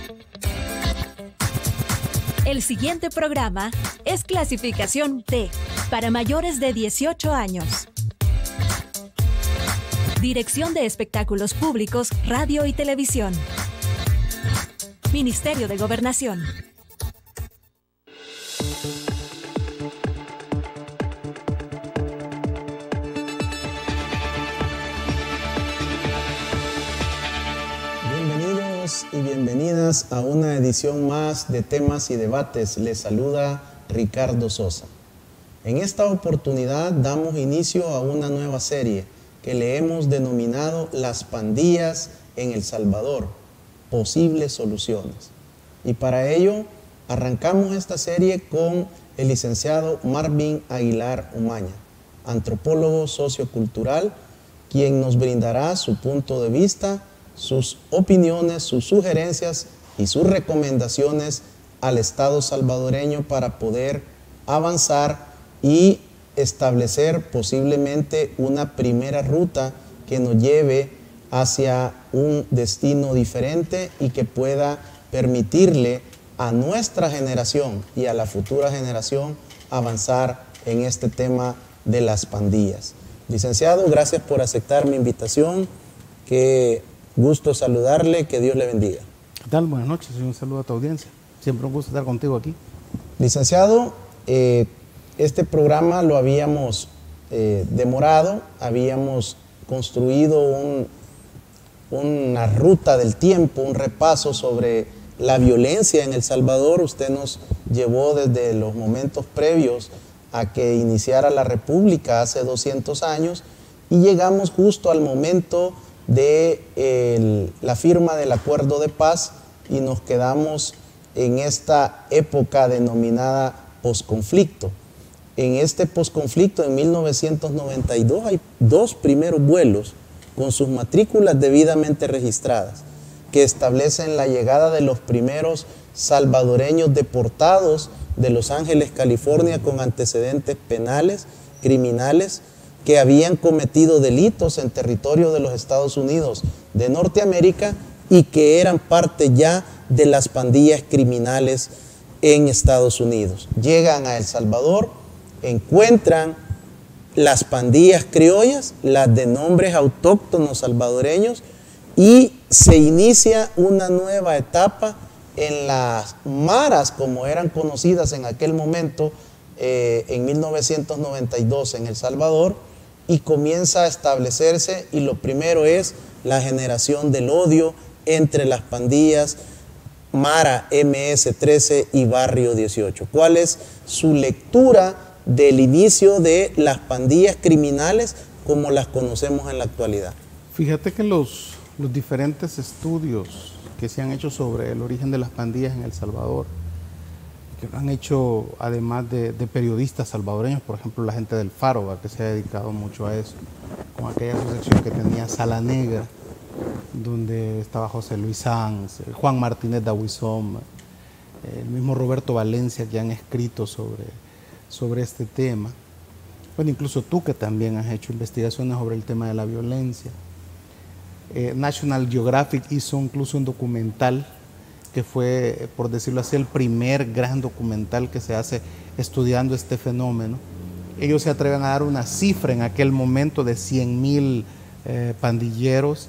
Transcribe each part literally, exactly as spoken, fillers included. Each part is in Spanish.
El siguiente programa es clasificación T, para mayores de dieciocho años. Dirección de Espectáculos Públicos, Radio y Televisión. Ministerio de Gobernación. Bienvenidos y bienvenidas a una edición más de Temas y Debates. Les saluda Ricardo Sosa. En esta oportunidad damos inicio a una nueva serie que le hemos denominado Las pandillas en El Salvador, posibles soluciones. Y para ello arrancamos esta serie con el licenciado Marvin Aguilar Umaña, antropólogo sociocultural, quien nos brindará su punto de vista, sus opiniones, sus sugerencias y sus recomendaciones al Estado salvadoreño para poder avanzar y establecer posiblemente una primera ruta que nos lleve hacia un destino diferente y que pueda permitirle a nuestra generación y a la futura generación avanzar en este tema de las pandillas. Licenciado, gracias por aceptar mi invitación. Qué gusto saludarle, que Dios le bendiga. ¿Qué tal? Buenas noches y un saludo a tu audiencia. Siempre un gusto estar contigo aquí. Licenciado, eh, este programa lo habíamos eh, demorado, habíamos construido un, una ruta del tiempo, un repaso sobre la violencia en El Salvador. Usted nos llevó desde los momentos previos a que iniciara la República hace doscientos años y llegamos justo al momento de el, la firma del Acuerdo de Paz y nos quedamos en esta época denominada posconflicto. En este posconflicto, en mil novecientos noventa y dos, hay dos primeros vuelos con sus matrículas debidamente registradas que establecen la llegada de los primeros salvadoreños deportados de Los Ángeles, California, con antecedentes penales, criminales, que habían cometido delitos en territorio de los Estados Unidos de Norteamérica y que eran parte ya de las pandillas criminales en Estados Unidos. Llegan a El Salvador, encuentran las pandillas criollas, las de nombres autóctonos salvadoreños, y se inicia una nueva etapa en las maras, como eran conocidas en aquel momento, eh, en mil novecientos noventa y dos en El Salvador, y comienza a establecerse, y lo primero es la generación del odio entre las pandillas Mara, M S trece y Barrio dieciocho. ¿Cuál es su lectura del inicio de las pandillas criminales como las conocemos en la actualidad? Fíjate que los, los diferentes estudios que se han hecho sobre el origen de las pandillas en El Salvador, que lo han hecho además de, de periodistas salvadoreños, por ejemplo la gente del Faro, que se ha dedicado mucho a eso, con aquella asociación que tenía Sala Negra, donde estaba José Luis Sanz, Juan Martínez Dahuizom, el mismo Roberto Valencia, que han escrito sobre, sobre este tema. Bueno, incluso tú, que también has hecho investigaciones sobre el tema de la violencia. Eh, National Geographic hizo incluso un documental que fue, por decirlo así, el primer gran documental que se hace estudiando este fenómeno. Ellos se atreven a dar una cifra en aquel momento de cien mil eh, pandilleros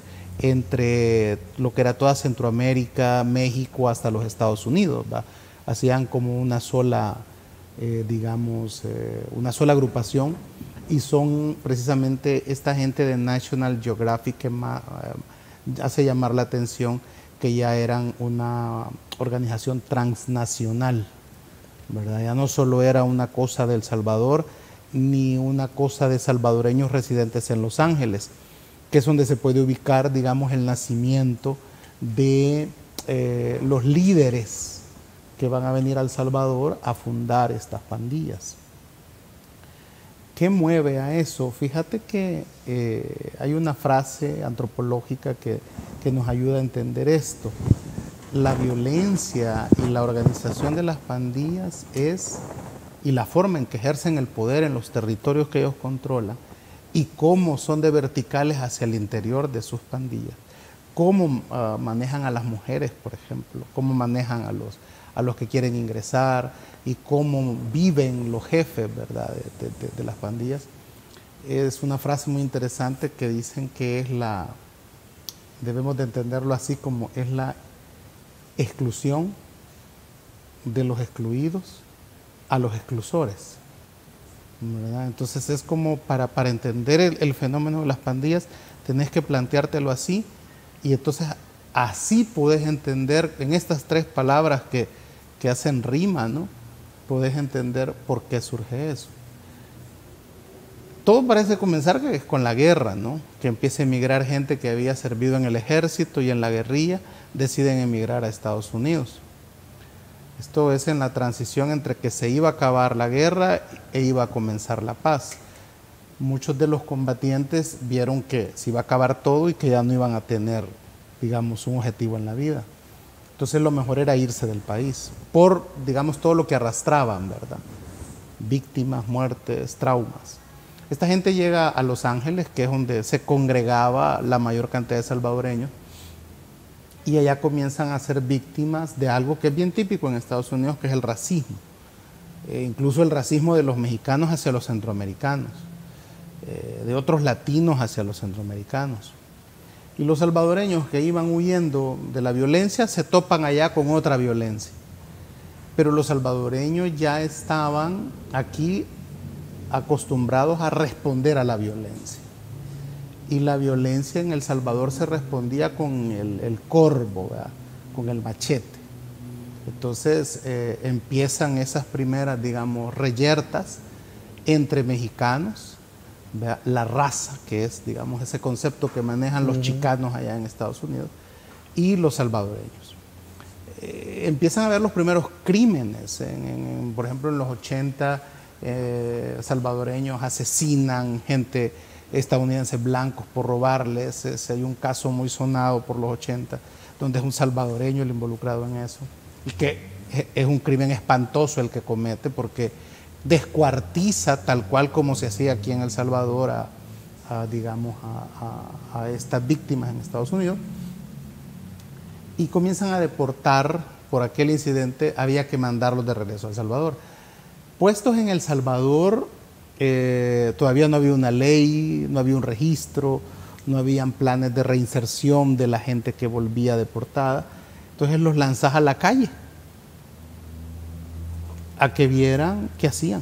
entre lo que era toda Centroamérica, México, hasta los Estados Unidos, ¿va? Hacían como una sola, eh, digamos, eh, una sola agrupación, y son precisamente esta gente de National Geographic que ma, eh, hace llamar la atención que ya eran una organización transnacional, ¿verdad? Ya no solo era una cosa de El Salvador, ni una cosa de salvadoreños residentes en Los Ángeles, que es donde se puede ubicar, digamos, el nacimiento de eh, los líderes que van a venir a El Salvador a fundar estas pandillas. ¿Qué mueve a eso? Fíjate que eh, hay una frase antropológica que, que nos ayuda a entender esto. La violencia y la organización de las pandillas es, y la forma en que ejercen el poder en los territorios que ellos controlan, y cómo son de verticales hacia el interior de sus pandillas, cómo uh, manejan a las mujeres, por ejemplo, cómo manejan a los, a los que quieren ingresar y cómo viven los jefes, ¿verdad?, de, de, de las pandillas. Es una frase muy interesante que dicen que es la, debemos de entenderlo así como es la exclusión de los excluidos a los exclusores, ¿verdad? Entonces es como para, para entender el, el fenómeno de las pandillas, tenés que planteártelo así, y entonces así podés entender en estas tres palabras que, que hacen rima, ¿no? Podés entender por qué surge eso. Todo parece comenzar con la guerra, ¿no? Que empieza a emigrar gente que había servido en el ejército y en la guerrilla, deciden emigrar a Estados Unidos. Esto es en la transición entre que se iba a acabar la guerra e iba a comenzar la paz. Muchos de los combatientes vieron que se iba a acabar todo y que ya no iban a tener, digamos, un objetivo en la vida. Entonces lo mejor era irse del país, por, digamos, todo lo que arrastraban, ¿verdad? Víctimas, muertes, traumas. Esta gente llega a Los Ángeles, que es donde se congregaba la mayor cantidad de salvadoreños, y allá comienzan a ser víctimas de algo que es bien típico en Estados Unidos, que es el racismo. Eh, incluso el racismo de los mexicanos hacia los centroamericanos, eh, de otros latinos hacia los centroamericanos. Y los salvadoreños que iban huyendo de la violencia se topan allá con otra violencia. Pero los salvadoreños ya estaban aquí acostumbrados a responder a la violencia. Y la violencia en El Salvador se respondía con el, el corvo, ¿verdad?, con el machete. Entonces eh, empiezan esas primeras, digamos, reyertas entre mexicanos, ¿verdad?, la raza, que es, digamos, ese concepto que manejan los uh-huh. chicanos allá en Estados Unidos, y los salvadoreños. Eh, empiezan a ver los primeros crímenes, en, en, por ejemplo, en los ochenta, eh, salvadoreños asesinan gente estadounidenses blancos por robarles. Es, hay un caso muy sonado por los ochenta, donde es un salvadoreño el involucrado en eso, y que es un crimen espantoso el que comete, porque descuartiza, tal cual como se hacía aquí en El Salvador, a, a digamos, a, a, a estas víctimas en Estados Unidos, y comienzan a deportar. Por aquel incidente había que mandarlos de regreso a El Salvador. Puestos en El Salvador, eh, todavía no había una ley, no había un registro, no habían planes de reinserción de la gente que volvía deportada. Entonces los lanzas a la calle, a que vieran qué hacían.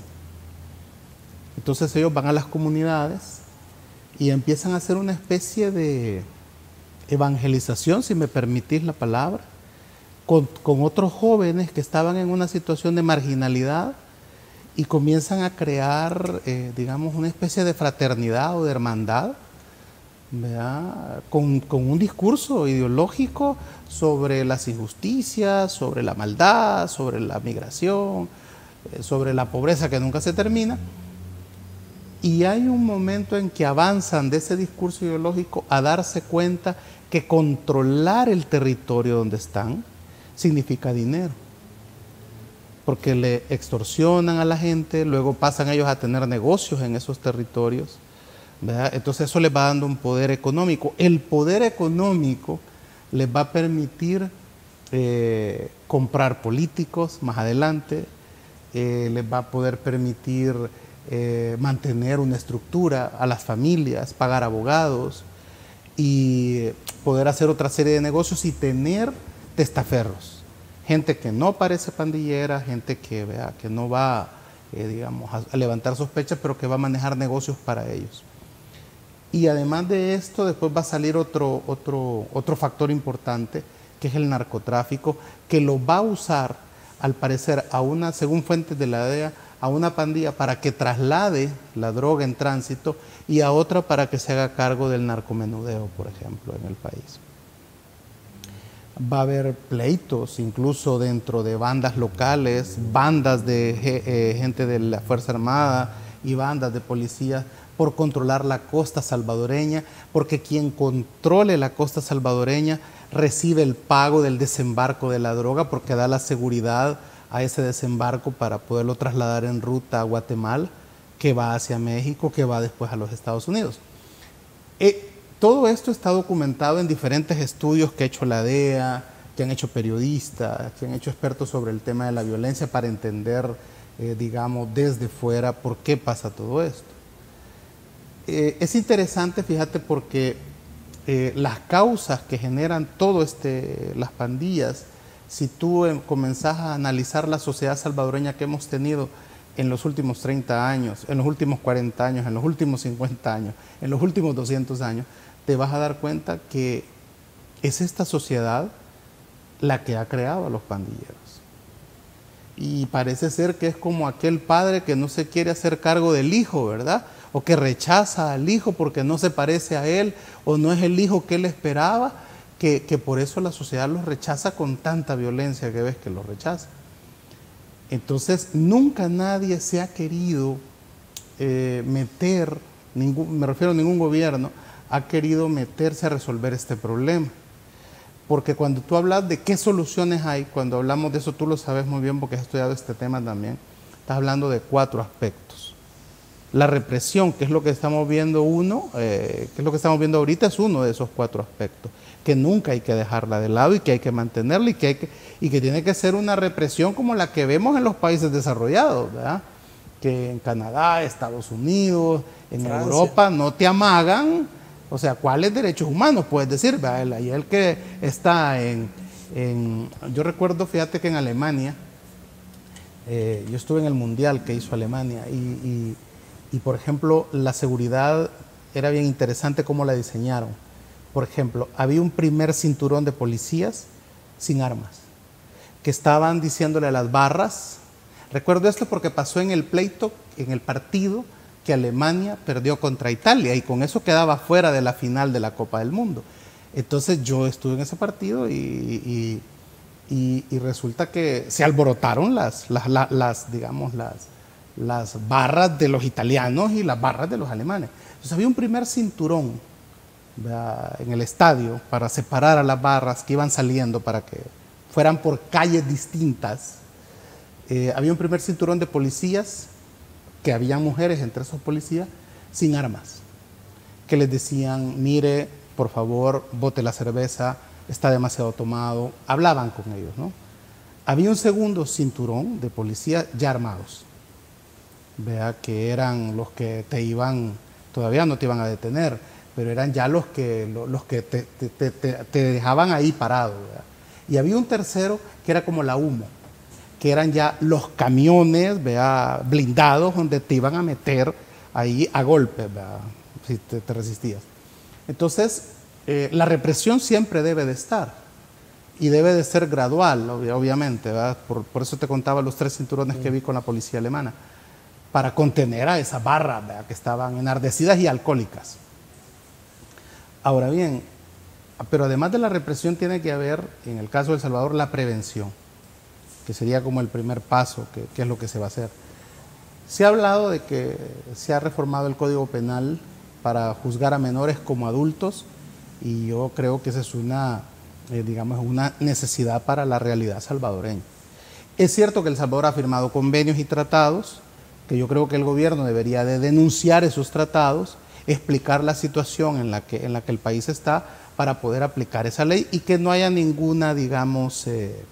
Entonces ellos van a las comunidades y empiezan a hacer una especie de evangelización, si me permitís la palabra, con, con otros jóvenes que estaban en una situación de marginalidad, y comienzan a crear, eh, digamos, una especie de fraternidad o de hermandad, ¿verdad?, con, con un discurso ideológico sobre las injusticias, sobre la maldad, sobre la migración, eh, sobre la pobreza que nunca se termina. Y hay un momento en que avanzan de ese discurso ideológico a darse cuenta que controlar el territorio donde están significa dinero, porque le extorsionan a la gente, luego pasan ellos a tener negocios en esos territorios, ¿verdad? Entonces eso les va dando un poder económico. El poder económico les va a permitir eh, comprar políticos más adelante, eh, les va a poder permitir eh, mantener una estructura a las familias, pagar abogados y poder hacer otra serie de negocios y tener testaferros. Gente que no parece pandillera, gente que, vea, que no va, eh, digamos, a, a levantar sospechas, pero que va a manejar negocios para ellos. Y además de esto, después va a salir otro, otro, otro factor importante, que es el narcotráfico, que lo va a usar, al parecer, a una, según fuentes de la D E A, a una pandilla para que traslade la droga en tránsito y a otra para que se haga cargo del narcomenudeo, por ejemplo, en el país. Va a haber pleitos incluso dentro de bandas locales, bandas de eh, gente de la Fuerza Armada y bandas de policías por controlar la costa salvadoreña, porque quien controle la costa salvadoreña recibe el pago del desembarco de la droga, porque da la seguridad a ese desembarco para poderlo trasladar en ruta a Guatemala, que va hacia México, que va después a los Estados Unidos. Eh, todo esto está documentado en diferentes estudios que ha hecho la D E A, que han hecho periodistas, que han hecho expertos sobre el tema de la violencia para entender, eh, digamos, desde fuera por qué pasa todo esto. Eh, es interesante, fíjate, porque eh, las causas que generan todo este, las pandillas, si tú eh, comenzás a analizar la sociedad salvadoreña que hemos tenido en los últimos treinta años, en los últimos cuarenta años, en los últimos cincuenta años, en los últimos doscientos años, te vas a dar cuenta que es esta sociedad la que ha creado a los pandilleros. Y parece ser que es como aquel padre que no se quiere hacer cargo del hijo, ¿verdad? O que rechaza al hijo porque no se parece a él o no es el hijo que él esperaba, que, que por eso la sociedad los rechaza con tanta violencia que ves que los rechaza. Entonces, nunca nadie se ha querido eh, meter, ningún, me refiero a ningún gobierno, ha querido meterse a resolver este problema. Porque cuando tú hablas de qué soluciones hay, cuando hablamos de eso, tú lo sabes muy bien porque has estudiado este tema también, estás hablando de cuatro aspectos. La represión, que es lo que estamos viendo uno, eh, que es lo que estamos viendo ahorita, es uno de esos cuatro aspectos, que nunca hay que dejarla de lado y que hay que mantenerla y que, hay que, y que tiene que ser una represión como la que vemos en los países desarrollados, ¿verdad? Que en Canadá, Estados Unidos, en Francia, Europa no te amagan. O sea, ¿cuáles derechos humanos puedes decir? ¿Verdad? Y el que está en, en... Yo recuerdo, fíjate que en Alemania, eh, yo estuve en el mundial que hizo Alemania y, y, y, por ejemplo, la seguridad era bien interesante cómo la diseñaron. Por ejemplo, había un primer cinturón de policías sin armas, que estaban diciéndole a las barras, recuerdo esto porque pasó en el pleito, en el partido, que Alemania perdió contra Italia y con eso quedaba fuera de la final de la Copa del Mundo. Entonces yo estuve en ese partido y, y, y, y resulta que se alborotaron las, las, las, las digamos, las, las barras de los italianos y las barras de los alemanes. Entonces había un primer cinturón, ¿verdad?, en el estadio para separar a las barras que iban saliendo para que fueran por calles distintas. Eh, había un primer cinturón de policías, que había mujeres entre esos policías sin armas, que les decían, mire, por favor, bote la cerveza, está demasiado tomado, hablaban con ellos, ¿no? Había un segundo cinturón de policías ya armados, vea, que eran los que te iban, todavía no te iban a detener, pero eran ya los que, los que te, te, te, te dejaban ahí parado, ¿verdad? Y había un tercero que era como la humo, que eran ya los camiones, ¿vea?, blindados, donde te iban a meter ahí a golpes, ¿vea?, si te, te resistías. Entonces, eh, la represión siempre debe de estar y debe de ser gradual, obviamente, ¿verdad? Por, por eso te contaba los tres cinturones que vi con la policía alemana, para contener a esas barras, ¿vea?, que estaban enardecidas y alcohólicas. Ahora bien, pero además de la represión tiene que haber, en el caso de El Salvador, la prevención, que sería como el primer paso, que, que es lo que se va a hacer. Se ha hablado de que se ha reformado el Código Penal para juzgar a menores como adultos y yo creo que esa es una, eh, digamos, una necesidad para la realidad salvadoreña. Es cierto que El Salvador ha firmado convenios y tratados, que yo creo que el gobierno debería de denunciar esos tratados, explicar la situación en la que, en la que el país está para poder aplicar esa ley y que no haya ninguna, digamos, eh,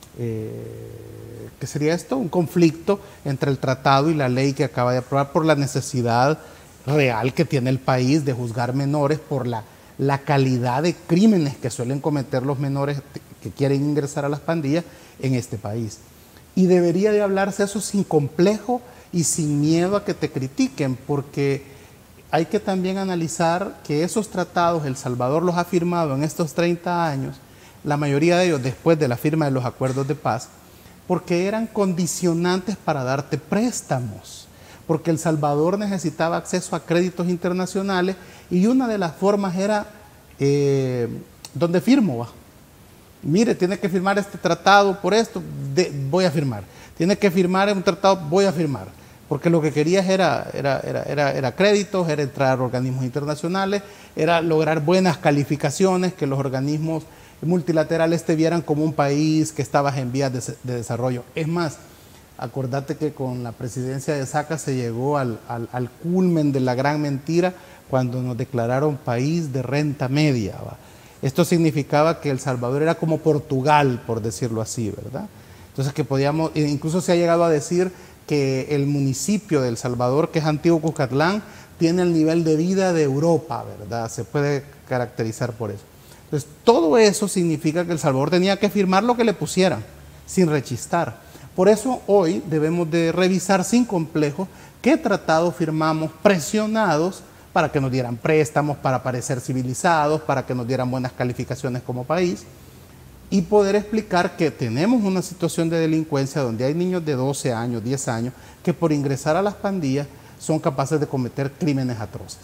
Eh, ¿qué sería esto? Un conflicto entre el tratado y la ley que acaba de aprobar por la necesidad real que tiene el país de juzgar menores por la, la calidad de crímenes que suelen cometer los menores que quieren ingresar a las pandillas en este país. Y debería de hablarse eso sin complejo y sin miedo a que te critiquen, porque hay que también analizar que esos tratados El Salvador los ha firmado en estos treinta años, la mayoría de ellos después de la firma de los acuerdos de paz, porque eran condicionantes para darte préstamos, porque El Salvador necesitaba acceso a créditos internacionales y una de las formas era, eh, ¿dónde firmo? Va? Mire, tiene que firmar este tratado por esto, de, voy a firmar. Tiene que firmar un tratado, voy a firmar. Porque lo que querías era, era, era, era, era créditos, era entrar a organismos internacionales, era lograr buenas calificaciones, que los organismos multilaterales te vieran como un país que estabas en vías de, de desarrollo. Es más, acordate que con la presidencia de Saca se llegó al, al, al culmen de la gran mentira, cuando nos declararon país de renta media, ¿va? Esto significaba que El Salvador era como Portugal, por decirlo así, ¿verdad? Entonces que podíamos, incluso se ha llegado a decir que el municipio de El Salvador, que es Antiguo Cuscatlán, tiene el nivel de vida de Europa, ¿verdad? Se puede caracterizar por eso. Entonces, todo eso significa que El Salvador tenía que firmar lo que le pusieran, sin rechistar. Por eso hoy debemos de revisar sin complejo qué tratado firmamos presionados para que nos dieran préstamos, para parecer civilizados, para que nos dieran buenas calificaciones como país, y poder explicar que tenemos una situación de delincuencia donde hay niños de doce años, diez años, que por ingresar a las pandillas son capaces de cometer crímenes atroces.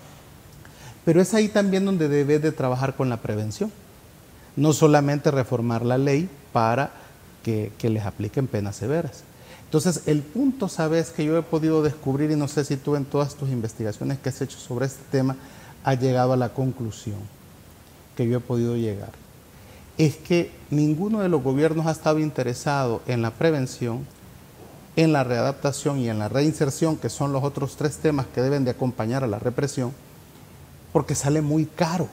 Pero es ahí también donde debe de trabajar con la prevención. No solamente reformar la ley para que, que les apliquen penas severas. Entonces, el punto, sabes, que yo he podido descubrir, y no sé si tú en todas tus investigaciones que has hecho sobre este tema has llegado a la conclusión que yo he podido llegar, es que ninguno de los gobiernos ha estado interesado en la prevención, en la readaptación y en la reinserción, que son los otros tres temas que deben de acompañar a la represión, porque sale muy caro.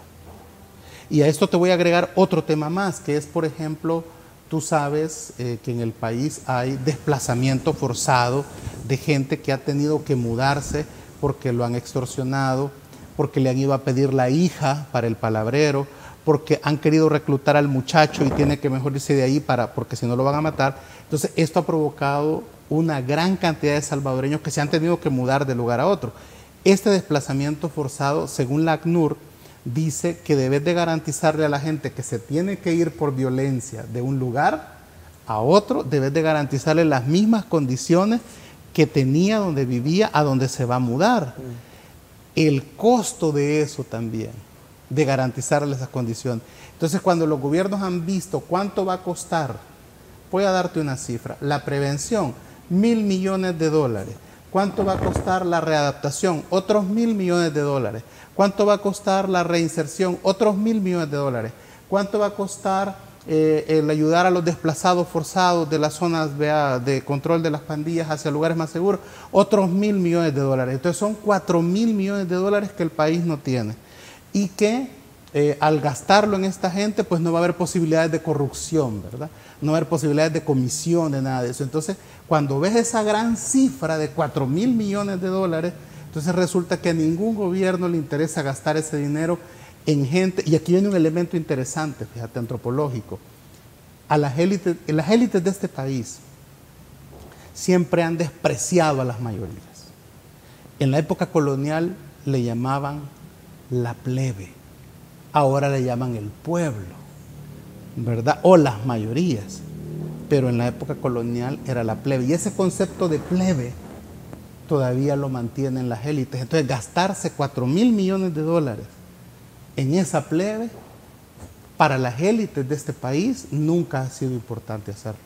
Y a esto te voy a agregar otro tema más, que es, por ejemplo, tú sabes eh, que en el país hay desplazamiento forzado de gente que ha tenido que mudarse porque lo han extorsionado, porque le han ido a pedir la hija para el palabrero, porque han querido reclutar al muchacho y tiene que mejor irse de ahí para, porque si no lo van a matar. Entonces, esto ha provocado una gran cantidad de salvadoreños que se han tenido que mudar de lugar a otro. Este desplazamiento forzado, según la ACNUR, dice que debes de garantizarle a la gente que se tiene que ir por violencia de un lugar a otro, debes de garantizarle las mismas condiciones que tenía donde vivía a donde se va a mudar. El costo de eso también, de garantizarle esas condiciones. Entonces, cuando los gobiernos han visto cuánto va a costar, voy a darte una cifra, la prevención, mil millones de dólares. ¿Cuánto va a costar la readaptación? Otros mil millones de dólares. ¿Cuánto va a costar la reinserción? Otros mil millones de dólares. ¿Cuánto va a costar eh, el ayudar a los desplazados forzados de las zonas de, de control de las pandillas hacia lugares más seguros? Otros mil millones de dólares. Entonces son cuatro mil millones de dólares que el país no tiene. Y que eh, al gastarlo en esta gente, pues no va a haber posibilidades de corrupción, ¿verdad? No va a haber posibilidades de comisión, de nada de eso. Entonces, cuando ves esa gran cifra de cuatro mil millones de dólares, entonces resulta que a ningún gobierno le interesa gastar ese dinero en gente. Y aquí viene un elemento interesante, fíjate, antropológico. A las élites, las élites de este país siempre han despreciado a las mayorías. En la época colonial le llamaban la plebe, ahora le llaman el pueblo, ¿verdad? O las mayorías, pero en la época colonial era la plebe, y ese concepto de plebe todavía lo mantienen las élites. Entonces, gastarse cuatro mil millones de dólares en esa plebe, para las élites de este país, nunca ha sido importante hacerlo.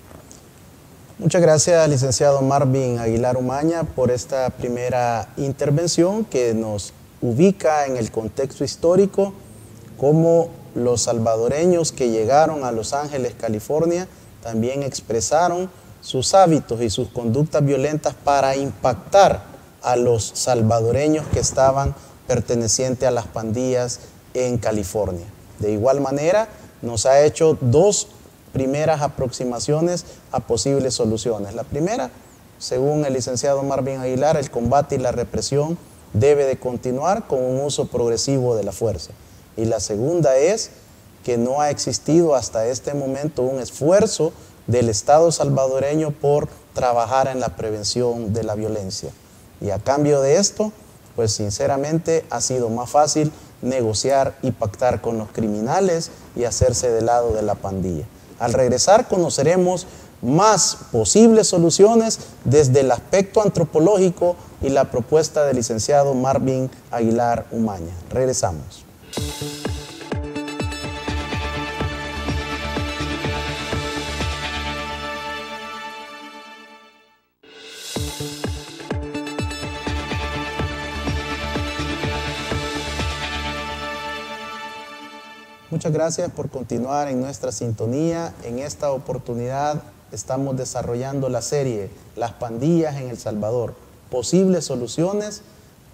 Muchas gracias, licenciado Marvin Aguilar Umaña, por esta primera intervención que nos ubica en el contexto histórico, cómo los salvadoreños que llegaron a Los Ángeles, California, también expresaron sus hábitos y sus conductas violentas para impactar a los salvadoreños que estaban pertenecientes a las pandillas en California. De igual manera, nos ha hecho dos primeras aproximaciones a posibles soluciones. La primera, según el licenciado Marvin Aguilar, el combate y la represión debe de continuar con un uso progresivo de la fuerza. Y la segunda es que no ha existido hasta este momento un esfuerzo del Estado salvadoreño por trabajar en la prevención de la violencia. Y a cambio de esto, pues sinceramente ha sido más fácil negociar y pactar con los criminales y hacerse del lado de la pandilla. Al regresar conoceremos más posibles soluciones desde el aspecto antropológico y la propuesta del licenciado Marvin Aguilar Umaña. Regresamos. Muchas gracias por continuar en nuestra sintonía. En esta oportunidad estamos desarrollando la serie Las pandillas en El Salvador, posibles soluciones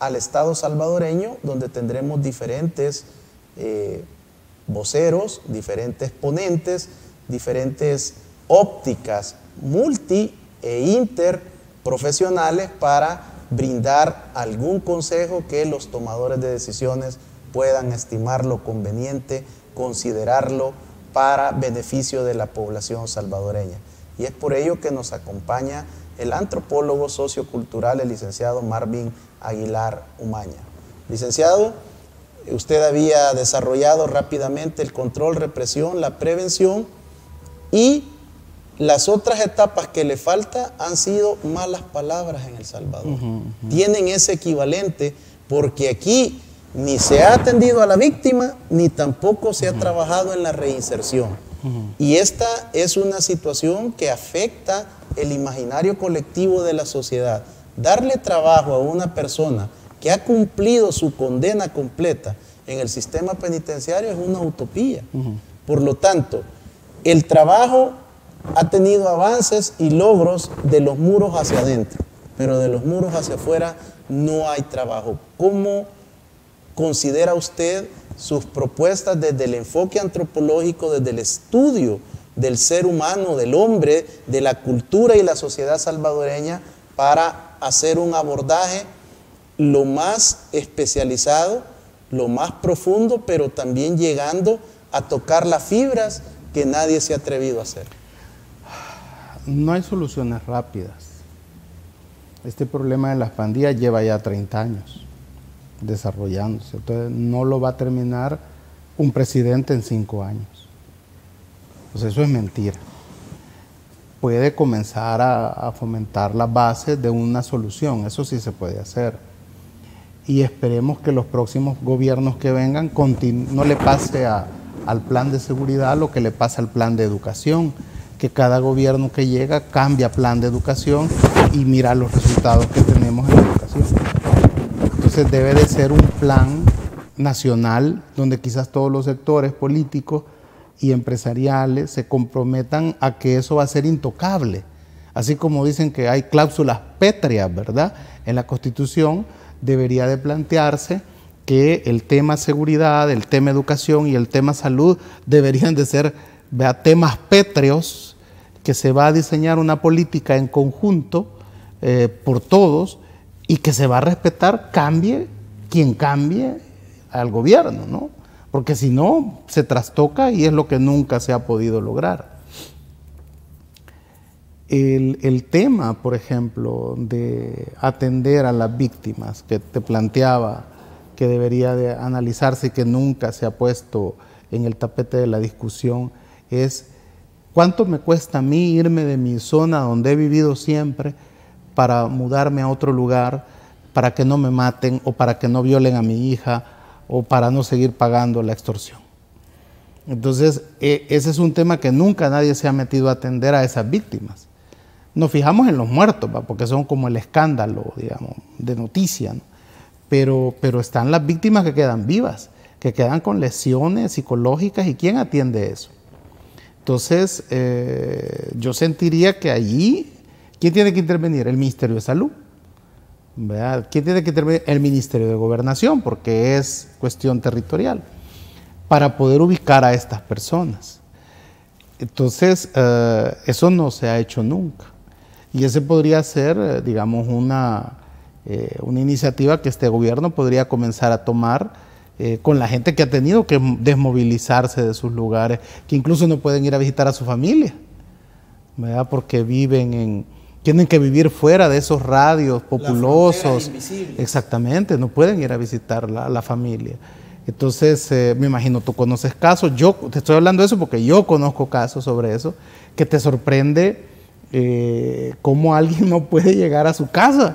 al Estado salvadoreño, donde tendremos diferentes eh, voceros, diferentes ponentes, diferentes ópticas multi e interprofesionales para brindar algún consejo que los tomadores de decisiones puedan estimarlo conveniente, considerarlo para beneficio de la población salvadoreña. Y es por ello que nos acompaña el antropólogo sociocultural, el licenciado Marvin Aguilar Umaña. Licenciado, usted había desarrollado rápidamente el control, represión, la prevención, y las otras etapas que le falta han sido malas palabras en El Salvador. Uh-huh, uh-huh. Tienen ese equivalente, porque aquí ni se ha atendido a la víctima, ni tampoco se uh-huh. ha trabajado en la reinserción. Uh-huh. Y esta es una situación que afecta el imaginario colectivo de la sociedad. Darle trabajo a una persona que ha cumplido su condena completa en el sistema penitenciario es una utopía. Uh-huh. Por lo tanto, el trabajo ha tenido avances y logros de los muros hacia adentro, pero de los muros hacia afuera no hay trabajo. ¿Cómo considera usted sus propuestas desde el enfoque antropológico, desde el estudio del ser humano, del hombre, de la cultura y la sociedad salvadoreña, para hacer un abordaje lo más especializado, lo más profundo, pero también llegando a tocar las fibras que nadie se ha atrevido a hacer? No hay soluciones rápidas. Este problema de las pandillas lleva ya treinta años desarrollándose. Entonces no lo va a terminar un presidente en cinco años. Entonces eso es mentira. Puede comenzar a, a fomentar las bases de una solución, eso sí se puede hacer. Y esperemos que los próximos gobiernos que vengan no le pase a, al plan de seguridad lo que le pasa al plan de educación, que cada gobierno que llega cambia plan de educación y mira los resultados que tenemos en la educación. Entonces debe de ser un plan nacional donde quizás todos los sectores políticos y empresariales se comprometan a que eso va a ser intocable. Así como dicen que hay cláusulas pétreas, ¿verdad? En la Constitución debería de plantearse que el tema seguridad, el tema educación y el tema salud deberían de ser, ¿verdad?, temas pétreos, que se va a diseñar una política en conjunto eh, por todos, y que se va a respetar, cambie quien cambie al gobierno, ¿no? Porque si no, se trastoca y es lo que nunca se ha podido lograr. El, el tema, por ejemplo, de atender a las víctimas, que te planteaba que debería de analizarse y que nunca se ha puesto en el tapete de la discusión, es cuánto me cuesta a mí irme de mi zona donde he vivido siempre para mudarme a otro lugar, para que no me maten o para que no violen a mi hija o para no seguir pagando la extorsión. Entonces, eh, ese es un tema que nunca nadie se ha metido a atender a esas víctimas. Nos fijamos en los muertos, ¿va?, porque son como el escándalo, digamos, de noticia, ¿no? Pero, pero están las víctimas que quedan vivas, que quedan con lesiones psicológicas, ¿y quién atiende eso? Entonces, eh, yo sentiría que allí, ¿quién tiene que intervenir? El Ministerio de Salud, ¿verdad? ¿Quién tiene que intervenir? El Ministerio de Gobernación, porque es cuestión territorial, para poder ubicar a estas personas. Entonces, eh, eso no se ha hecho nunca. Y ese podría ser, eh, digamos, una, eh, una iniciativa que este gobierno podría comenzar a tomar eh, con la gente que ha tenido que desmovilizarse de sus lugares, que incluso no pueden ir a visitar a su familia, ¿verdad?, porque viven en... tienen que vivir fuera de esos radios populosos. Exactamente, no pueden ir a visitar la, la familia. Entonces, eh, me imagino tú conoces casos, yo te estoy hablando de eso porque yo conozco casos sobre eso, que te sorprende eh, cómo alguien no puede llegar a su casa.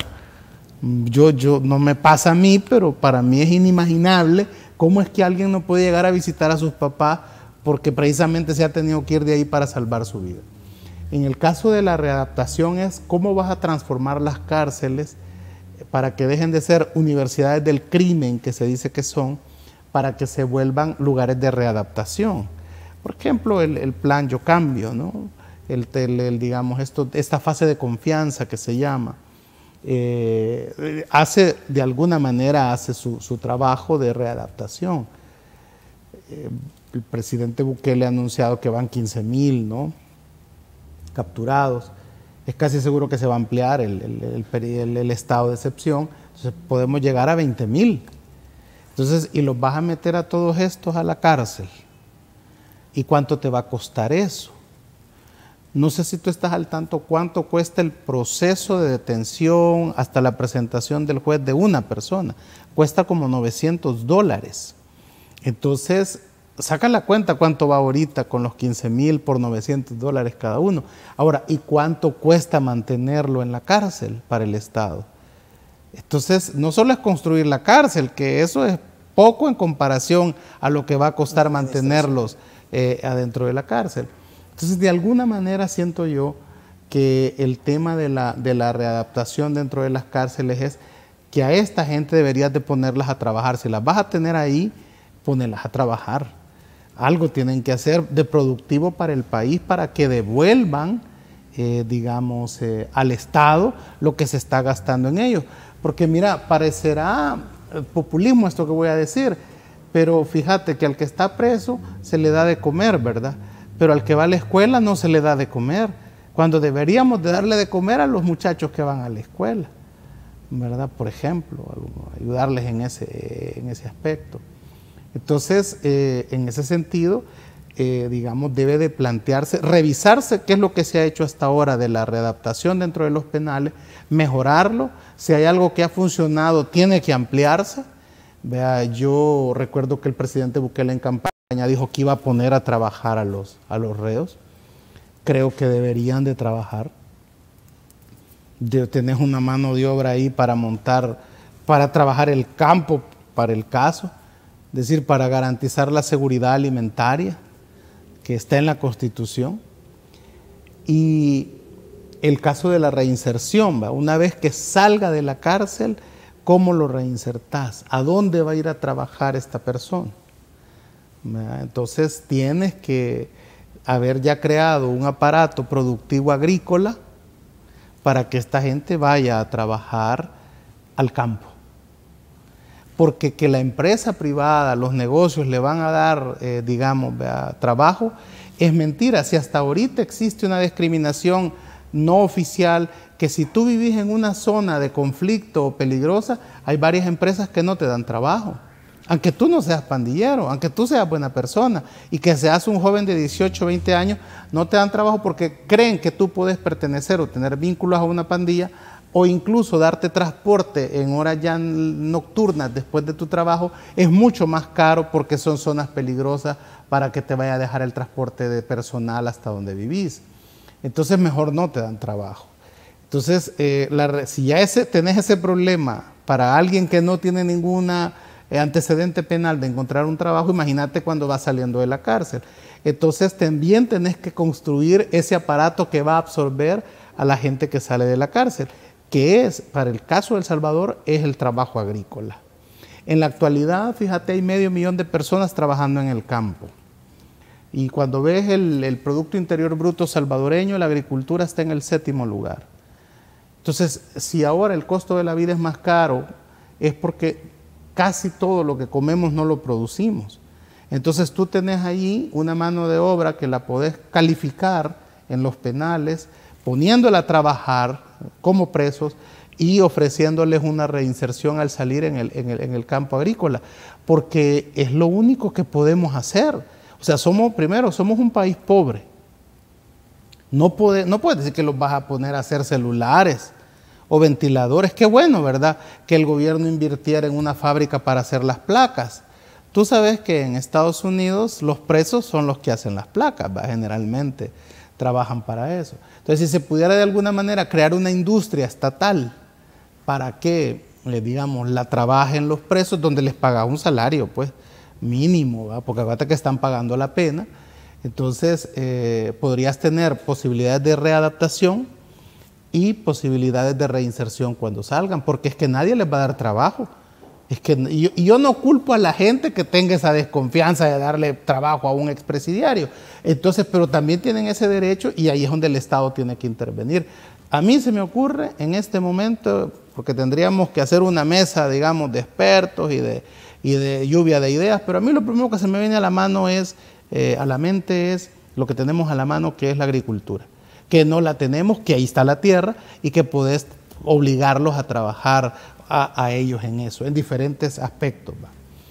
Yo, yo, no me pasa a mí, pero para mí es inimaginable cómo es que alguien no puede llegar a visitar a sus papás porque precisamente se ha tenido que ir de ahí para salvar su vida. En el caso de la readaptación es cómo vas a transformar las cárceles para que dejen de ser universidades del crimen, que se dice que son, para que se vuelvan lugares de readaptación. Por ejemplo, el, el plan Yo Cambio, ¿no? el, el, el, digamos, esto, esta fase de confianza que se llama, eh, hace, de alguna manera, hace su, su trabajo de readaptación. Eh, el presidente Bukele ha anunciado que van quince mil, ¿no?, capturados. Es casi seguro que se va a ampliar el, el, el, el, el estado de excepción. Entonces podemos llegar a veinte mil. Entonces, y los vas a meter a todos estos a la cárcel. ¿Y cuánto te va a costar eso? No sé si tú estás al tanto cuánto cuesta el proceso de detención hasta la presentación del juez de una persona. Cuesta como novecientos dólares. Entonces, saca la cuenta cuánto va ahorita con los quince mil por novecientos dólares cada uno. Ahora, ¿y cuánto cuesta mantenerlo en la cárcel para el Estado? Entonces, no solo es construir la cárcel, que eso es poco en comparación a lo que va a costar mantenerlos eh, adentro de la cárcel. Entonces, de alguna manera siento yo que el tema de la, de la readaptación dentro de las cárceles es que a esta gente deberías de ponerlas a trabajar. Si las vas a tener ahí, ponerlas a trabajar. Algo tienen que hacer de productivo para el país para que devuelvan, eh, digamos, eh, al Estado lo que se está gastando en ellos. Porque mira, parecerá populismo esto que voy a decir, pero fíjate que al que está preso se le da de comer, ¿verdad? Pero al que va a la escuela no se le da de comer, cuando deberíamos de darle de comer a los muchachos que van a la escuela, ¿verdad? Por ejemplo, ayudarles en ese, en ese aspecto. Entonces, eh, en ese sentido, eh, digamos, debe de plantearse, revisarse qué es lo que se ha hecho hasta ahora de la readaptación dentro de los penales, mejorarlo. Si hay algo que ha funcionado, tiene que ampliarse. Vea, yo recuerdo que el presidente Bukele en campaña dijo que iba a poner a trabajar a los, a los reos. Creo que deberían de trabajar. De tener una mano de obra ahí para montar, para trabajar el campo para el caso, es decir, para garantizar la seguridad alimentaria que está en la Constitución. Y el caso de la reinserción, ¿va? Una vez que salga de la cárcel, ¿cómo lo reinsertás? ¿A dónde va a ir a trabajar esta persona? ¿Verdad? Entonces tienes que haber ya creado un aparato productivo agrícola para que esta gente vaya a trabajar al campo. Porque que la empresa privada, los negocios le van a dar, eh, digamos, ¿verdad?, trabajo, es mentira. Si hasta ahorita existe una discriminación no oficial, que si tú vivís en una zona de conflicto o peligrosa, hay varias empresas que no te dan trabajo. Aunque tú no seas pandillero, aunque tú seas buena persona y que seas un joven de dieciocho, veinte años, no te dan trabajo porque creen que tú puedes pertenecer o tener vínculos a una pandilla, o incluso darte transporte en horas ya nocturnas después de tu trabajo es mucho más caro porque son zonas peligrosas para que te vaya a dejar el transporte de personal hasta donde vivís. Entonces mejor no te dan trabajo. Entonces, eh, la, si ya ese, tenés ese problema para alguien que no tiene ninguna eh, antecedente penal de encontrar un trabajo, imagínate cuando vas saliendo de la cárcel. Entonces también tenés que construir ese aparato que va a absorber a la gente que sale de la cárcel, que es, para el caso de El Salvador, es el trabajo agrícola. En la actualidad, fíjate, hay medio millón de personas trabajando en el campo. Y cuando ves el, el Producto Interior Bruto salvadoreño, la agricultura está en el séptimo lugar. Entonces, si ahora el costo de la vida es más caro, es porque casi todo lo que comemos no lo producimos. Entonces, tú tenés ahí una mano de obra que la podés calificar en los penales, poniéndola a trabajar como presos y ofreciéndoles una reinserción al salir en el, en el, en el campo agrícola, porque es lo único que podemos hacer. O sea, somos, primero, somos un país pobre. No, puede, no puedes decir que los vas a poner a hacer celulares o ventiladores. Qué bueno, ¿verdad?, que el gobierno invirtiera en una fábrica para hacer las placas. Tú sabes que en Estados Unidos los presos son los que hacen las placas, ¿va? Generalmente trabajan para eso. Entonces, si se pudiera de alguna manera crear una industria estatal para que, eh, digamos, la trabajen los presos, donde les paga un salario, pues, mínimo, ¿va? Porque acuérdate que están pagando la pena, entonces eh, podrías tener posibilidades de readaptación y posibilidades de reinserción cuando salgan, porque es que nadie les va a dar trabajo. Es que yo, yo no culpo a la gente que tenga esa desconfianza de darle trabajo a un expresidiario. Entonces, pero también tienen ese derecho y ahí es donde el Estado tiene que intervenir. A mí se me ocurre en este momento, porque tendríamos que hacer una mesa, digamos, de expertos y de, y de lluvia de ideas, pero a mí lo primero que se me viene a la mano es, eh, a la mente es lo que tenemos a la mano, que es la agricultura. Que no la tenemos, que ahí está la tierra y que podés obligarlos a trabajar A, a ellos en eso, en diferentes aspectos. ¿va?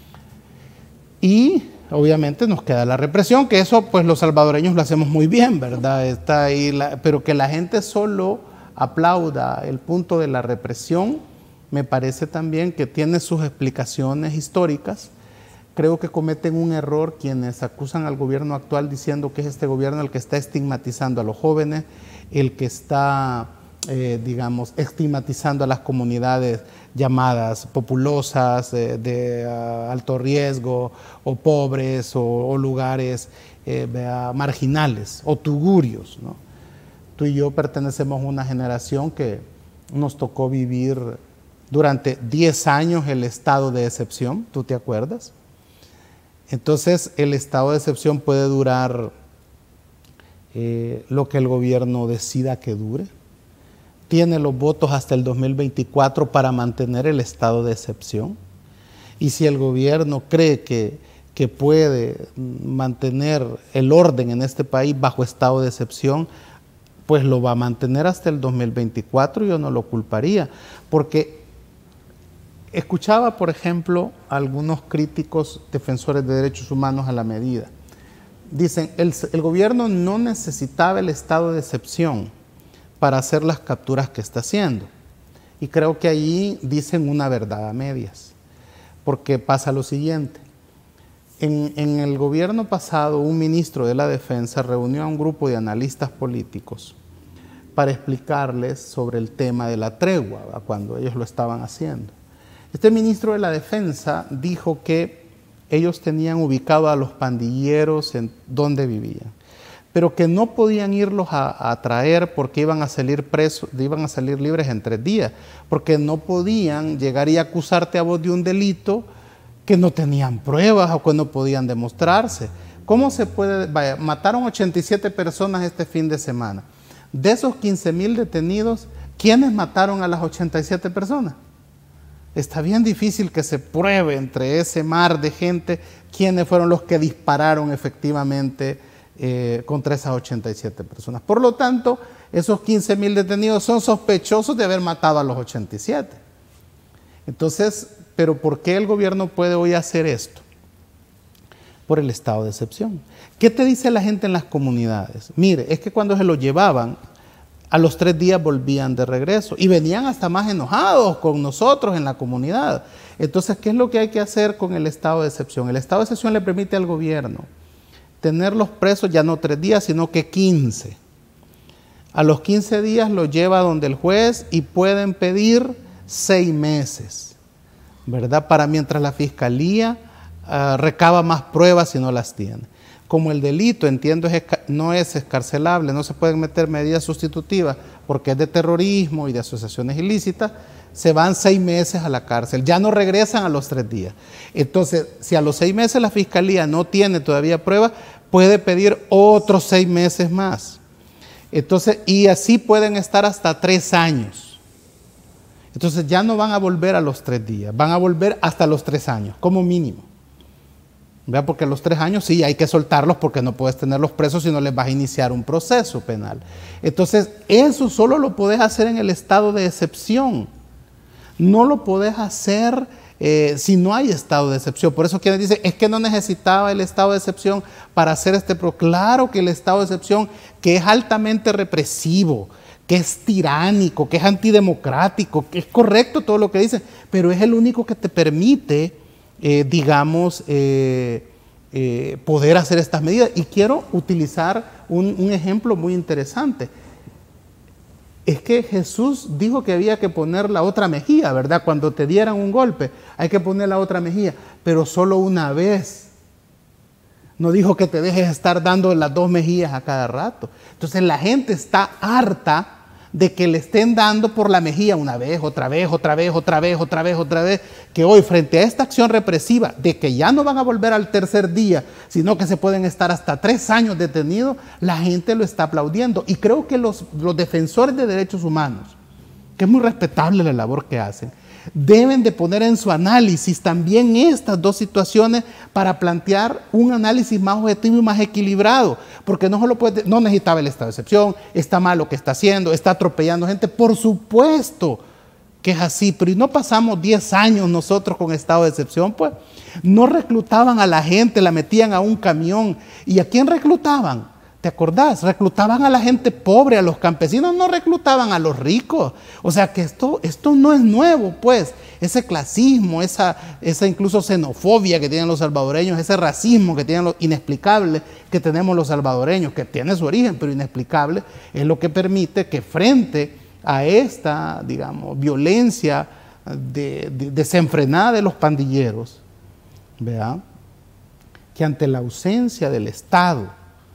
Y obviamente nos queda la represión, que eso pues los salvadoreños lo hacemos muy bien, ¿verdad? Está ahí la, pero que la gente solo aplauda el punto de la represión, me parece también que tiene sus explicaciones históricas. Creo que cometen un error quienes acusan al gobierno actual diciendo que es este gobierno el que está estigmatizando a los jóvenes, el que está... Eh, digamos, estigmatizando a las comunidades llamadas populosas, eh, de uh, alto riesgo, o pobres, o, o lugares eh, vea, marginales, o tugurios, ¿no? Tú y yo pertenecemos a una generación que nos tocó vivir durante diez años el estado de excepción, ¿tú te acuerdas? Entonces, el estado de excepción puede durar eh, lo que el gobierno decida que dure. Tiene los votos hasta el dos mil veinticuatro para mantener el estado de excepción. Y si el gobierno cree que, que puede mantener el orden en este país bajo estado de excepción, pues lo va a mantener hasta el dos mil veinticuatro, yo no lo culparía. Porque escuchaba, por ejemplo, a algunos críticos defensores de derechos humanos a la medida. Dicen, el, el gobierno no necesitaba el estado de excepción para hacer las capturas que está haciendo. Y creo que allí dicen una verdad a medias, porque pasa lo siguiente. En, en el gobierno pasado, un ministro de la Defensa reunió a un grupo de analistas políticos para explicarles sobre el tema de la tregua, ¿verdad? Cuando ellos lo estaban haciendo. Este ministro de la Defensa dijo que ellos tenían ubicado a los pandilleros en donde vivían, pero que no podían irlos a, a traer porque iban a salir presos, iban a salir libres en tres días, porque no podían llegar y acusarte a vos de un delito que no tenían pruebas o que no podían demostrarse. ¿Cómo se puede? Vaya, mataron ochenta y siete personas este fin de semana. De esos quince mil detenidos, ¿quiénes mataron a las ochenta y siete personas? Está bien difícil que se pruebe entre ese mar de gente quiénes fueron los que dispararon efectivamente Eh, contra esas ochenta y siete personas. Por lo tanto, esos quince mil detenidos son sospechosos de haber matado a los ochenta y siete. Entonces, ¿pero por qué el gobierno puede hoy hacer esto? Por el estado de excepción. ¿Qué te dice la gente en las comunidades? Mire, es que cuando se los llevaban, a los tres días volvían de regreso y venían hasta más enojados con nosotros en la comunidad. Entonces, ¿qué es lo que hay que hacer con el estado de excepción? El estado de excepción le permite al gobierno tenerlos presos ya no tres días, sino que quince. A los quince días los lleva donde el juez y pueden pedir seis meses, ¿verdad? Para mientras la fiscalía uh, recaba más pruebas si no las tiene. Como el delito, entiendo, es, no es excarcelable, no se pueden meter medidas sustitutivas porque es de terrorismo y de asociaciones ilícitas, se van seis meses a la cárcel, ya no regresan a los tres días. Entonces, si a los seis meses la fiscalía no tiene todavía pruebas, puede pedir otros seis meses más. Entonces, y así pueden estar hasta tres años. Entonces ya no van a volver a los tres días, van a volver hasta los tres años, como mínimo. ¿Verdad? Porque a los tres años sí hay que soltarlos porque no puedes tenerlos presos si no les vas a iniciar un proceso penal. Entonces, eso solo lo podés hacer en el estado de excepción. No lo podés hacer eh, si no hay estado de excepción. Por eso quienes dicen, es que no necesitaba el estado de excepción para hacer este pro. Claro que el estado de excepción, que es altamente represivo, que es tiránico, que es antidemocrático, que es correcto todo lo que dicen, pero es el único que te permite, eh, digamos, eh, eh, poder hacer estas medidas. Y quiero utilizar un, un ejemplo muy interesante. Es que Jesús dijo que había que poner la otra mejilla, ¿verdad? Cuando te dieran un golpe, hay que poner la otra mejilla, pero solo una vez. No dijo que te dejes estar dando las dos mejillas a cada rato. Entonces la gente está harta de que le estén dando por la mejilla una vez, otra vez, otra vez, otra vez, otra vez, otra vez, que hoy frente a esta acción represiva, de que ya no van a volver al tercer día, sino que se pueden estar hasta tres años detenidos, la gente lo está aplaudiendo. Y creo que los, los defensores de derechos humanos, que es muy respetable la labor que hacen, deben de poner en su análisis también estas dos situaciones para plantear un análisis más objetivo y más equilibrado, porque no solo puede, no necesitaba el estado de excepción, está mal lo que está haciendo, está atropellando gente, por supuesto que es así, pero ¿y no pasamos diez años nosotros con estado de excepción? Pues no reclutaban a la gente, la metían a un camión. ¿Y a quién reclutaban? ¿Te acordás? Reclutaban a la gente pobre, a los campesinos, no reclutaban a los ricos. O sea que esto, esto no es nuevo, pues. Ese clasismo, esa, esa incluso xenofobia que tienen los salvadoreños, ese racismo que tienen los inexplicable que tenemos los salvadoreños, que tiene su origen, pero inexplicable, es lo que permite que frente a esta, digamos, violencia de, de, desenfrenada de los pandilleros, ¿verdad? Que ante la ausencia del Estado,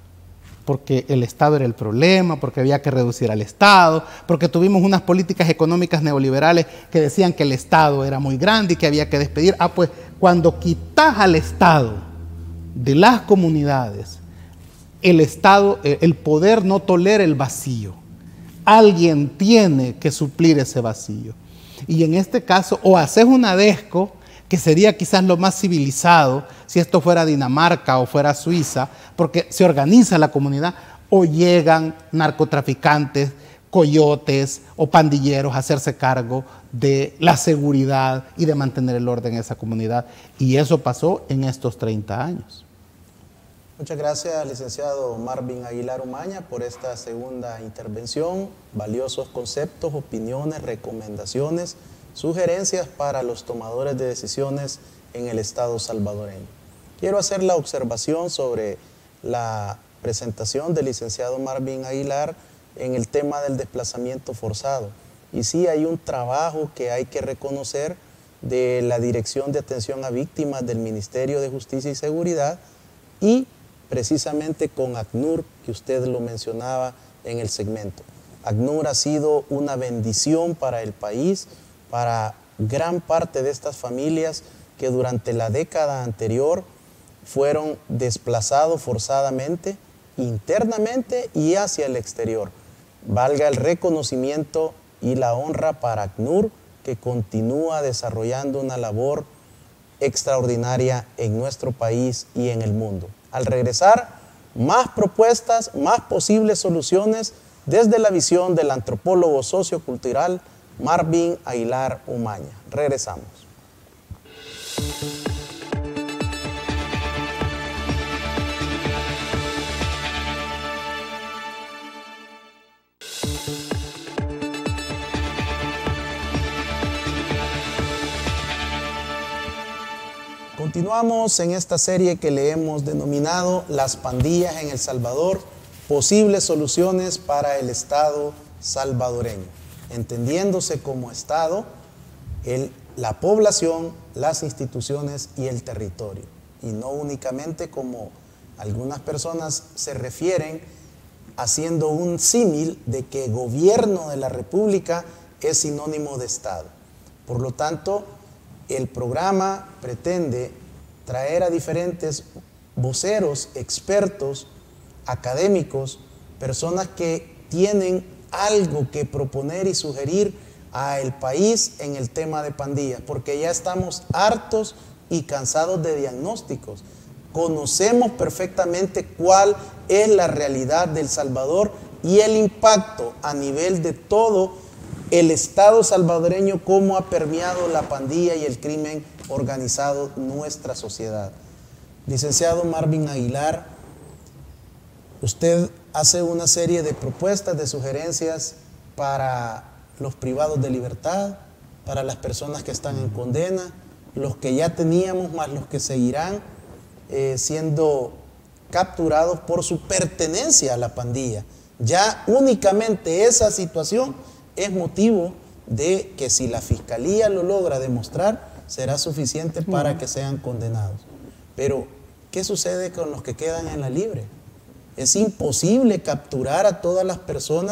porque el Estado era el problema, porque había que reducir al Estado, porque tuvimos unas políticas económicas neoliberales que decían que el Estado era muy grande y que había que despedir. Ah, pues cuando quitas al Estado de las comunidades, el Estado, el poder no tolera el vacío. Alguien tiene que suplir ese vacío. Y en este caso, o haces una DESCO, que sería quizás lo más civilizado si esto fuera Dinamarca o fuera Suiza, porque se organiza la comunidad, o llegan narcotraficantes, coyotes o pandilleros a hacerse cargo de la seguridad y de mantener el orden en esa comunidad. Y eso pasó en estos treinta años. Muchas gracias, licenciado Marvin Aguilar Umaña, por esta segunda intervención. Valiosos conceptos, opiniones, recomendaciones, sugerencias para los tomadores de decisiones en el Estado salvadoreño. Quiero hacer la observación sobre la presentación del licenciado Marvin Aguilar en el tema del desplazamiento forzado. Y sí hay un trabajo que hay que reconocer de la Dirección de Atención a Víctimas del Ministerio de Justicia y Seguridad y precisamente con ACNUR, que usted lo mencionaba en el segmento. ACNUR ha sido una bendición para el país, para gran parte de estas familias que durante la década anterior fueron desplazados forzadamente, internamente y hacia el exterior. Valga el reconocimiento y la honra para ACNUR, que continúa desarrollando una labor extraordinaria en nuestro país y en el mundo. Al regresar, más propuestas, más posibles soluciones desde la visión del antropólogo sociocultural Marvin Aguilar Umaña. Regresamos. Continuamos en esta serie que le hemos denominado Las pandillas en El Salvador, posibles soluciones para el Estado salvadoreño, entendiéndose como Estado el, la población, las instituciones y el territorio, y no únicamente como algunas personas se refieren, haciendo un símil de que gobierno de la República es sinónimo de Estado. Por lo tanto, el programa pretende traer a diferentes voceros, expertos, académicos, personas que tienen algo que proponer y sugerir al país en el tema de pandillas, porque ya estamos hartos y cansados de diagnósticos. Conocemos perfectamente cuál es la realidad de El Salvador y el impacto a nivel de todo el Estado salvadoreño, cómo ha permeado la pandilla y el crimen organizado nuestra sociedad. Licenciado Marvin Aguilar, usted hace una serie de propuestas, de sugerencias para los privados de libertad, para las personas que están en condena, los que ya teníamos más los que seguirán eh, siendo capturados por su pertenencia a la pandilla. Ya únicamente esa situación es motivo de que si la Fiscalía lo logra demostrar, será suficiente para que sean condenados. Pero, ¿qué sucede con los que quedan en la libre? Es imposible capturar a todas las personas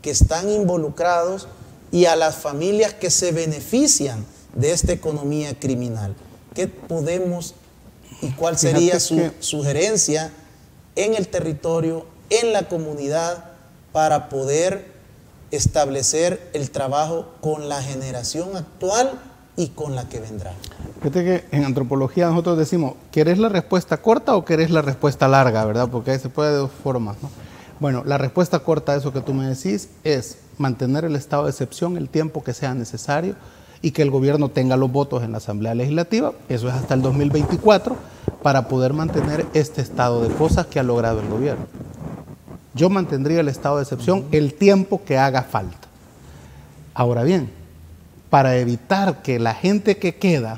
que están involucrados y a las familias que se benefician de esta economía criminal. ¿Qué podemos y cuál sería su que... sugerencia en el territorio, en la comunidad, para poder establecer el trabajo con la generación actual y con la que vendrá? Fíjate que en antropología nosotros decimos, ¿querés la respuesta corta o querés la respuesta larga? ¿Verdad? Porque ahí se puede de dos formas, ¿no? Bueno, la respuesta corta a eso que tú me decís es mantener el estado de excepción el tiempo que sea necesario y que el gobierno tenga los votos en la Asamblea Legislativa, eso es hasta el dos mil veinticuatro, para poder mantener este estado de cosas que ha logrado el gobierno. Yo mantendría el estado de excepción el tiempo que haga falta. Ahora bien, para evitar que la gente que queda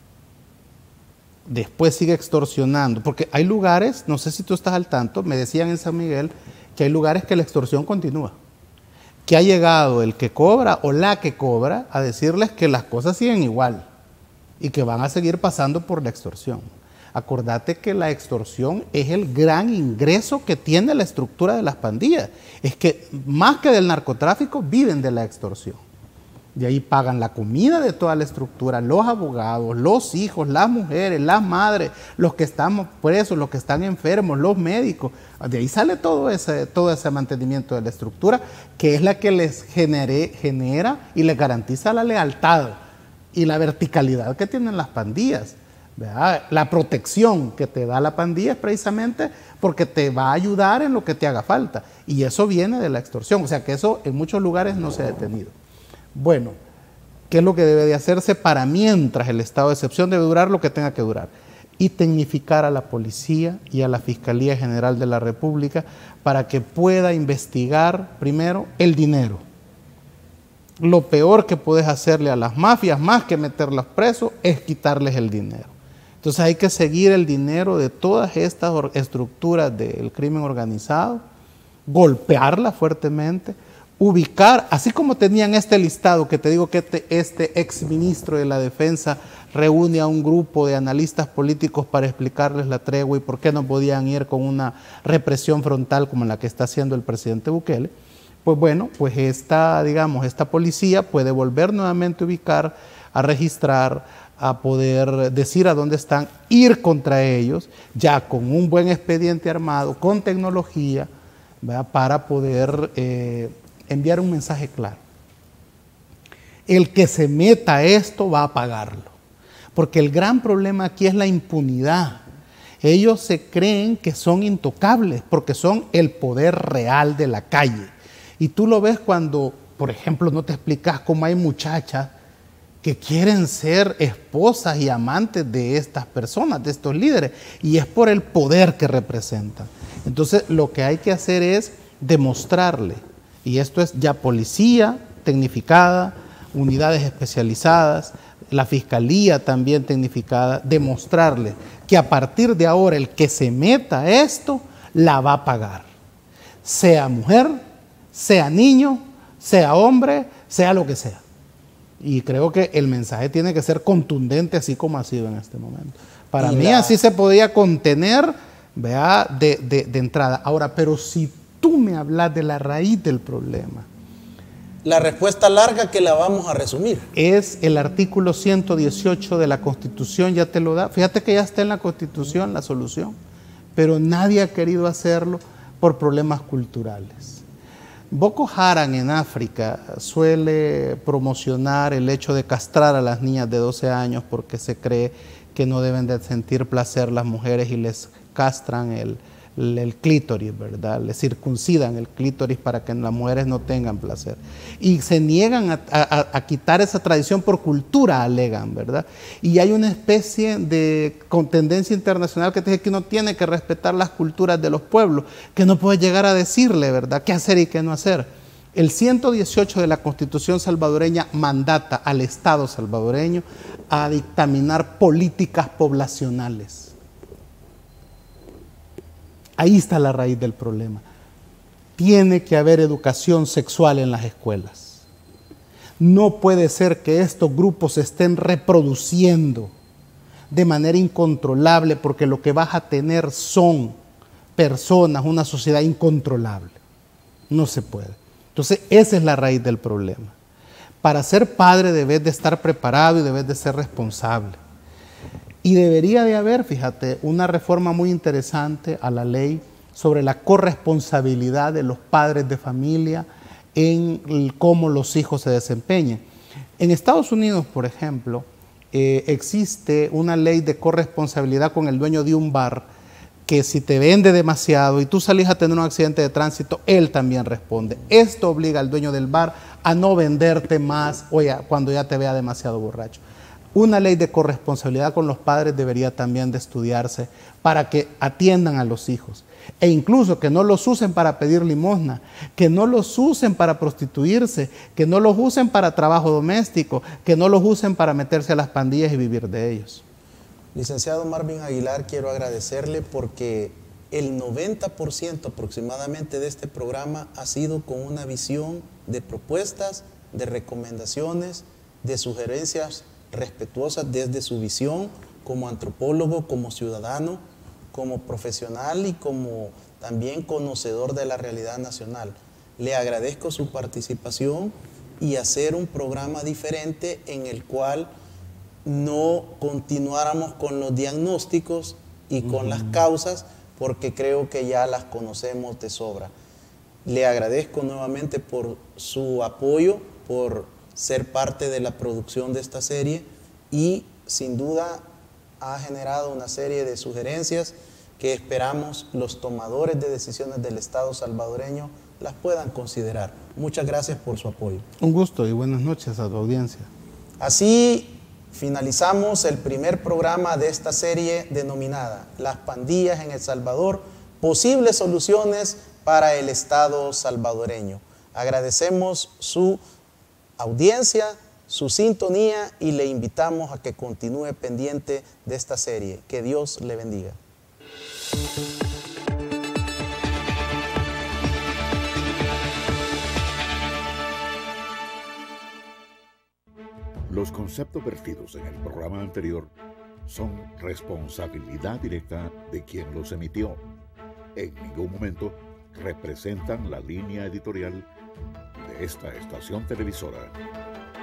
después siga extorsionando, porque hay lugares, no sé si tú estás al tanto, me decían en San Miguel, que hay lugares que la extorsión continúa, que ha llegado el que cobra o la que cobra a decirles que las cosas siguen igual y que van a seguir pasando por la extorsión. Acordate que la extorsión es el gran ingreso que tiene la estructura de las pandillas. Es que más que del narcotráfico, viven de la extorsión. De ahí pagan la comida de toda la estructura, los abogados, los hijos, las mujeres, las madres, los que están presos, los que están enfermos, los médicos. De ahí sale todo ese, todo ese mantenimiento de la estructura, que es la que les genere, genera y les garantiza la lealtad y la verticalidad que tienen las pandillas. ¿Verdad? La protección que te da la pandilla es precisamente porque te va a ayudar en lo que te haga falta. Y eso viene de la extorsión. O sea que eso en muchos lugares no se ha detenido. Bueno, ¿qué es lo que debe de hacerse para mientras el estado de excepción debe durar lo que tenga que durar? Y tecnificar a la policía y a la Fiscalía General de la República para que pueda investigar primero el dinero. Lo peor que puedes hacerle a las mafias, más que meterlas presos, es quitarles el dinero. Entonces hay que seguir el dinero de todas estas estructuras del crimen organizado, golpearlas fuertemente, ubicar, así como tenían este listado, que te digo que este, este exministro de la Defensa reúne a un grupo de analistas políticos para explicarles la tregua y por qué no podían ir con una represión frontal como la que está haciendo el presidente Bukele. Pues bueno, pues esta, digamos, esta policía puede volver nuevamente a ubicar, a registrar, a poder decir a dónde están, ir contra ellos, ya con un buen expediente armado, con tecnología, ¿verdad? Para poder eh, enviar un mensaje claro. El que se meta a esto va a pagarlo, porque el gran problema aquí es la impunidad. Ellos se creen que son intocables porque son el poder real de la calle. Y tú lo ves cuando, por ejemplo, no te explicas cómo hay muchachas que quieren ser esposas y amantes de estas personas, de estos líderes, y es por el poder que representan. Entonces, lo que hay que hacer es demostrarle, y esto es ya policía tecnificada, unidades especializadas, la fiscalía también tecnificada, demostrarle que a partir de ahora el que se meta a esto la va a pagar, sea mujer, sea niño, sea hombre, sea lo que sea. Y creo que el mensaje tiene que ser contundente, así como ha sido en este momento. Para y mí la... así se podía contener, vea, de, de, de entrada. Ahora, pero si tú me hablas de la raíz del problema. La respuesta larga que la vamos a resumir. Es el artículo ciento dieciocho de la Constitución, ya te lo da. Fíjate que ya está en la Constitución la solución, pero nadie ha querido hacerlo por problemas culturales. Boko Haram en África suele promocionar el hecho de castrar a las niñas de doce años porque se cree que no deben de sentir placer las mujeres y les castran el, el, el clítoris, ¿verdad? Les circuncidan el clítoris para que las mujeres no tengan placer. Y se niegan a, a, a quitar esa tradición por cultura, alegan, ¿verdad? Y hay una especie de con tendencia internacional que te dice que uno tiene que respetar las culturas de los pueblos, que no puede llegar a decirle, ¿verdad?, qué hacer y qué no hacer. El ciento dieciocho de la Constitución salvadoreña mandata al Estado salvadoreño a dictaminar políticas poblacionales. Ahí está la raíz del problema. Tiene que haber educación sexual en las escuelas. No puede ser que estos grupos se estén reproduciendo de manera incontrolable, porque lo que vas a tener son personas, una sociedad incontrolable. No se puede. Entonces, esa es la raíz del problema. Para ser padre debes de estar preparado y debes de ser responsable. Y debería de haber, fíjate, una reforma muy interesante a la ley sobre la corresponsabilidad de los padres de familia en cómo los hijos se desempeñen. En Estados Unidos, por ejemplo, eh, existe una ley de corresponsabilidad con el dueño de un bar, que si te vende demasiado y tú salís a tener un accidente de tránsito, él también responde. Esto obliga al dueño del bar a no venderte más o ya, cuando ya te vea demasiado borracho. Una ley de corresponsabilidad con los padres debería también de estudiarse para que atiendan a los hijos e incluso que no los usen para pedir limosna, que no los usen para prostituirse, que no los usen para trabajo doméstico, que no los usen para meterse a las pandillas y vivir de ellos. Licenciado Marvin Aguilar, quiero agradecerle porque el noventa por ciento aproximadamente de este programa ha sido con una visión de propuestas, de recomendaciones, de sugerencias respetuosas desde su visión como antropólogo, como ciudadano, como profesional y como también conocedor de la realidad nacional. Le agradezco su participación y hacer un programa diferente en el cual no continuáramos con los diagnósticos y con uh-huh. las causas, porque creo que ya las conocemos de sobra. Le agradezco nuevamente por su apoyo, por ser parte de la producción de esta serie y sin duda ha generado una serie de sugerencias que esperamos los tomadores de decisiones del Estado salvadoreño las puedan considerar. Muchas gracias por su apoyo. Un gusto y buenas noches a tu audiencia. Así finalizamos el primer programa de esta serie denominada Las pandillas en El Salvador, posibles soluciones para el Estado salvadoreño. Agradecemos su audiencia, su sintonía y le invitamos a que continúe pendiente de esta serie. Que Dios le bendiga. Los conceptos vertidos en el programa anterior son responsabilidad directa de quien los emitió. En ningún momento representan la línea editorial de esta estación televisora.